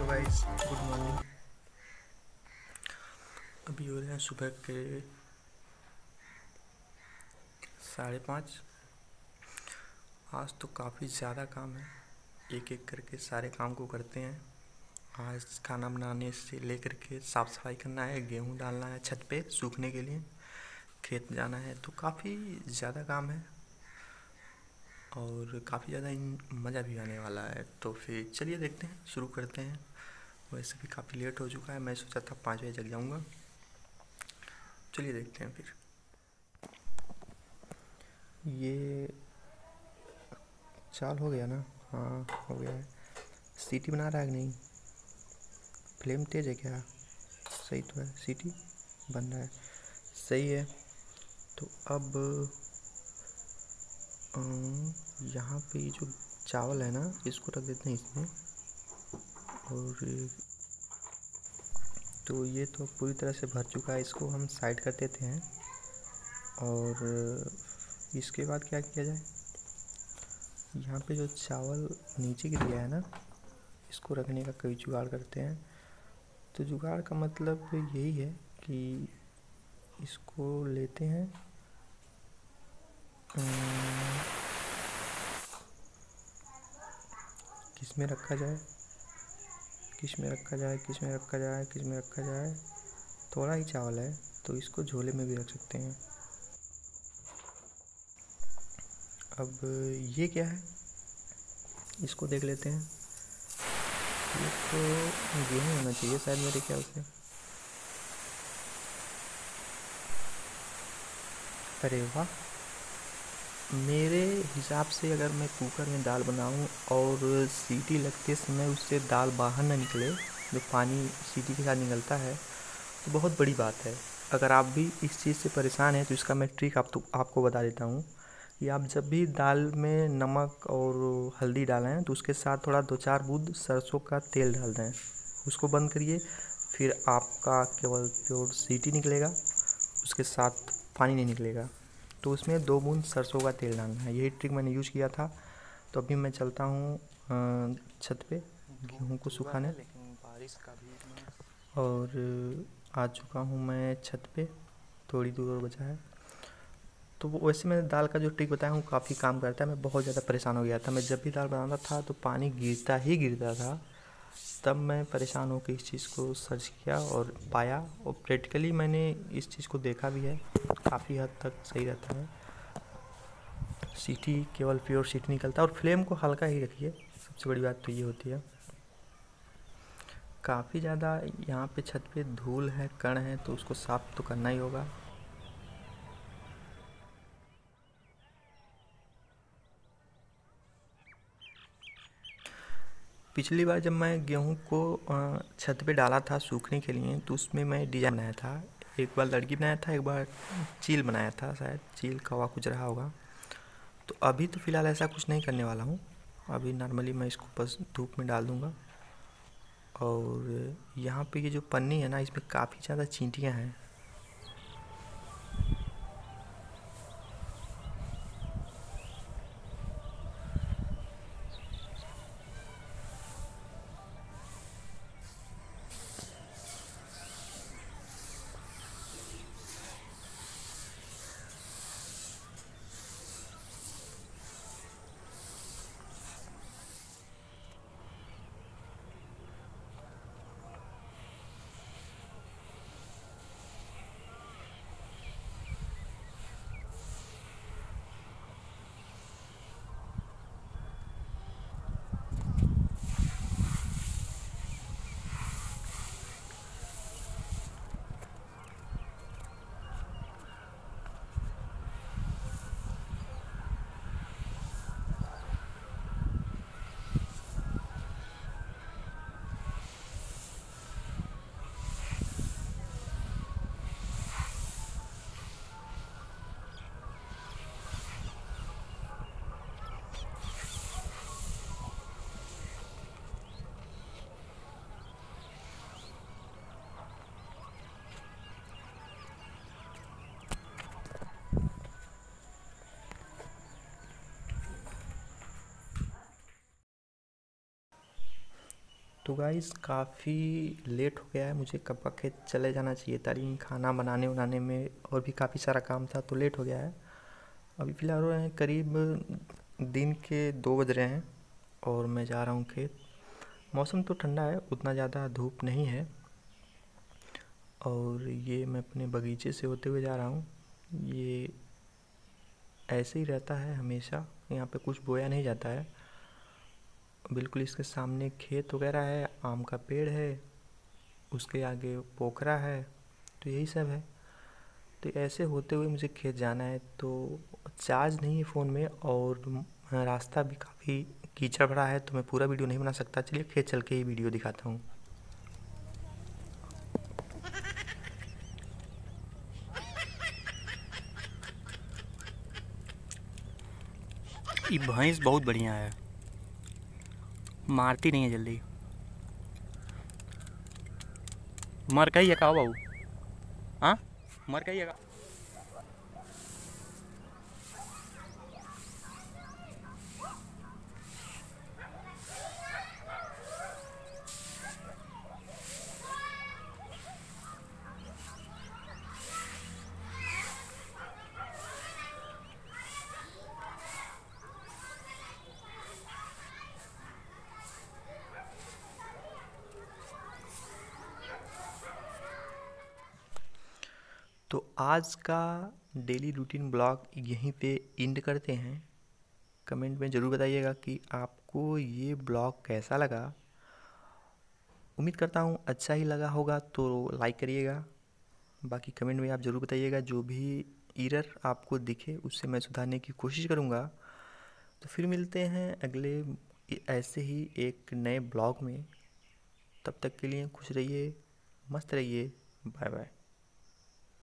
Guys, good morning. अभी हो रहे हैं सुबह के 5:30। आज तो काफ़ी ज़्यादा काम है। एक एक करके सारे काम को करते हैं। आज खाना बनाने से लेकर के साफ़ सफाई करना है, गेहूँ डालना है छत पे सूखने के लिए, खेत जाना है, तो काफ़ी ज़्यादा काम है और काफ़ी ज़्यादा मज़ा भी आने वाला है। तो फिर चलिए देखते हैं, शुरू करते हैं। वैसे भी काफ़ी लेट हो चुका है, मैं सोचा था 5 बजे जग जाऊँगा। चलिए देखते हैं फिर। ये चाल हो गया ना? हाँ, हो गया है। सीटी बना रहा है कि नहीं? फ्लेम तेज है क्या? सही तो है, सीटी बन रहा है, सही है। तो अब यहाँ पे ये जो चावल है ना, इसको रख देते हैं इसमें। और तो ये तो पूरी तरह से भर चुका है, इसको हम साइड कर देते हैं। और इसके बाद क्या किया जाए, यहाँ पे जो चावल नीचे गिर गया है ना, इसको रखने का कोई जुगाड़ करते हैं। तो जुगाड़ का मतलब यही है कि इसको लेते हैं, किस में रखा जाए, किस में रखा जाए, किस में रखा जाए, किस में रखा जाए। थोड़ा ही चावल है तो इसको झोले में भी रख सकते हैं। अब ये क्या है, इसको देख लेते हैं। ये तो गेहूँ होना चाहिए शायद मेरे ख्याल से। अरे वाह, मेरे हिसाब से अगर मैं कुकर में दाल बनाऊं और सीटी लगते समय उससे दाल बाहर ना निकले, जो पानी सीटी के साथ निकलता है, तो बहुत बड़ी बात है। अगर आप भी इस चीज़ से परेशान हैं तो इसका मैं ट्रिक आपको बता देता हूँ कि आप जब भी दाल में नमक और हल्दी डालें तो उसके साथ थोड़ा 2-4 बूंद सरसों का तेल डाल दें। उसको बंद करिए, फिर आपका केवल प्योर सीटी निकलेगा, उसके साथ पानी नहीं निकलेगा। तो उसमें 2 बूंद सरसों का तेल डालना है। यही ट्रिक मैंने यूज़ किया था। तो अभी मैं चलता हूँ छत पे गेहूँ को सुखाने, और आ चुका हूँ मैं छत पे, थोड़ी दूर और बचा है। तो वो वैसे मैंने दाल का जो ट्रिक बताया हूँ काफ़ी काम करता है। मैं बहुत ज़्यादा परेशान हो गया था, मैं जब भी दाल बनाता था तो पानी गिरता ही गिरता था। तब मैं परेशान होकर इस चीज़ को सर्च किया और पाया, और प्रैक्टिकली मैंने इस चीज़ को देखा भी है। काफ़ी हद तक सही रहता है। सीटी केवल प्योर सीटी निकलता है, और फ्लेम को हल्का ही रखिए, सबसे बड़ी बात तो ये होती है। काफ़ी ज़्यादा यहाँ पे छत पे धूल है, कण है, तो उसको साफ़ तो करना ही होगा। पिछली बार जब मैं गेहूँ को छत पे डाला था सूखने के लिए, तो उसमें मैं डिजाइन बनाया था। एक बार लड़की बनाया था, एक बार चील बनाया था, शायद चील कौवा कुछ रहा होगा। तो अभी तो फ़िलहाल ऐसा कुछ नहीं करने वाला हूँ। अभी नॉर्मली मैं इसको बस धूप में डाल दूँगा। और यहाँ पे ये जो पन्नी है ना, इसमें काफ़ी ज़्यादा चींटियाँ हैं। तो गाइस काफ़ी लेट हो गया है, मुझे कब का खेत चले जाना चाहिए था, लेकिन खाना बनाने बनाने में और भी काफ़ी सारा काम था तो लेट हो गया है। अभी फ़िलहाल हो रहे हैं करीब दिन के 2 बज रहे हैं और मैं जा रहा हूँ खेत। मौसम तो ठंडा है, उतना ज़्यादा धूप नहीं है और ये मैं अपने बगीचे से होते हुए जा रहा हूँ। ये ऐसे ही रहता है हमेशा, यहाँ पे कुछ बोया नहीं जाता है। बिल्कुल इसके सामने खेत वगैरह है, आम का पेड़ है, उसके आगे पोखरा है, तो यही सब है। तो ऐसे होते हुए मुझे खेत जाना है, तो चार्ज नहीं है फ़ोन में और रास्ता भी काफ़ी कीचड़ भरा है, तो मैं पूरा वीडियो नहीं बना सकता। चलिए खेत चल के ही वीडियो दिखाता हूँ। ये भैंस बहुत बढ़िया है, मारती नहीं है जल्दी। मर कही है का बाबू? हाँ, मर कही है का? तो आज का डेली रूटीन ब्लॉग यहीं पे एंड करते हैं। कमेंट में ज़रूर बताइएगा कि आपको ये ब्लॉग कैसा लगा। उम्मीद करता हूँ अच्छा ही लगा होगा, तो लाइक करिएगा। बाकी कमेंट में आप ज़रूर बताइएगा, जो भी एरर आपको दिखे उससे मैं सुधारने की कोशिश करूँगा। तो फिर मिलते हैं अगले ऐसे ही एक नए ब्लॉग में। तब तक के लिए खुश रहिए, मस्त रहिए, बाय बाय।